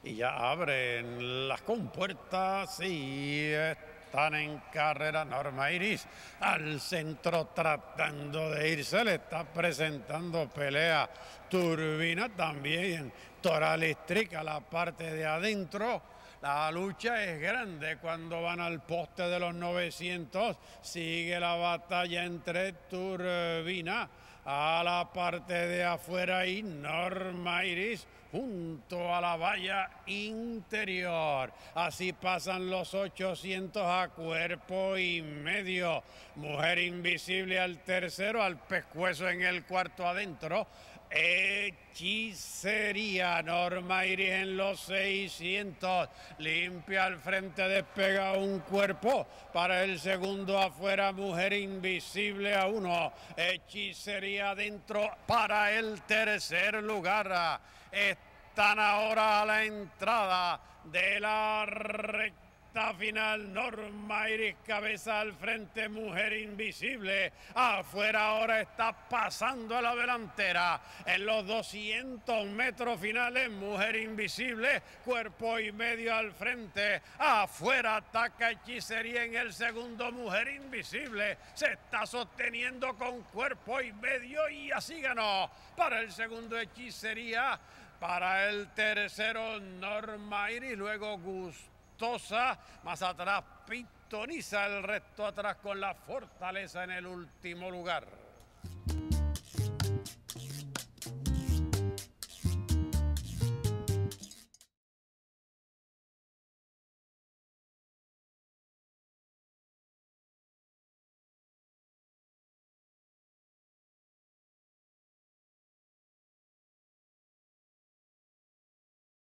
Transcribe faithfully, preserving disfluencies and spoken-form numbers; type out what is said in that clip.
y ya abren las compuertas y están en carrera. Norma Iris al centro tratando de irse, le está presentando pelea Turbina también. Toral Estrica la parte de adentro. La lucha es grande cuando van al poste de los novecientos. Sigue la batalla entre Turbina a la parte de afuera y Norma Iris junto a la valla interior. Así pasan los ochocientos a cuerpo y medio. Mujer Invisible al tercero, al pescuezo en el cuarto adentro. Hechicería, Norma Iris en los seiscientos, limpia al frente, despega un cuerpo para el segundo afuera. Mujer Invisible a uno, Hechicería adentro para el tercer lugar. Están ahora a la entrada de la recta final. Norma Iris cabeza al frente, Mujer Invisible afuera. Ahora está pasando a la delantera en los doscientos metros finales. Mujer Invisible cuerpo y medio al frente, afuera ataca Hechicería en el segundo. Mujer Invisible se está sosteniendo con cuerpo y medio y así ganó para el segundo Hechicería, para el tercero Norma Iris, luego Gusto más atrás pitoniza, el resto atrás con la Fortaleza en el último lugar.